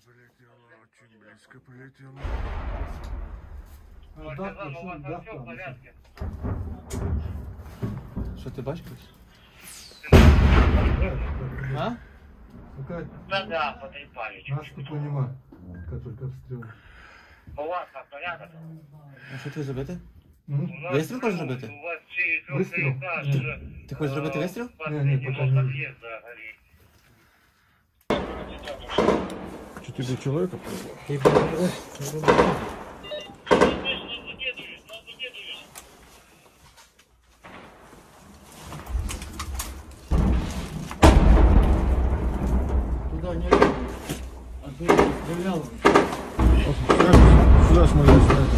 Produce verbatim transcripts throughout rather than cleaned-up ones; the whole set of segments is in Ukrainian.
Полетела, очень близко полетела. А, да, да, да, да. Що ти бачиш? А? Да, да, потрепали. Нас тут нема, только обстрел. У вас там порядок? А що ти хочеш зробити? Угу. Вистріл хочеш зробити? У вас через Выстрел? этаж. Нет. Ти хочеш зробити вистріл? Не, не, пока не. Подъезда горит. Что тебе человека? Туда не а ты стрелял. Сюда смотри, сюда.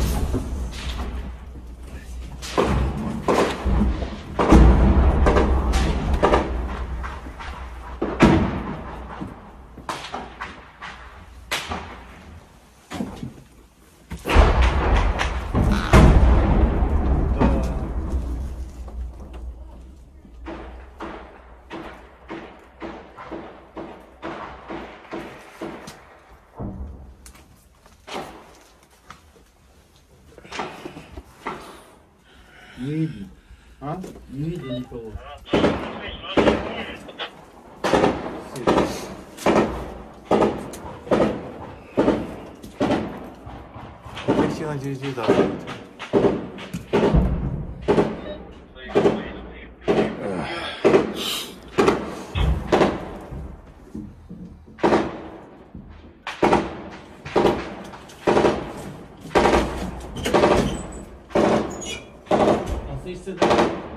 Не видно. А? Не видно никого. Сила дирижера, да. А ты сюда.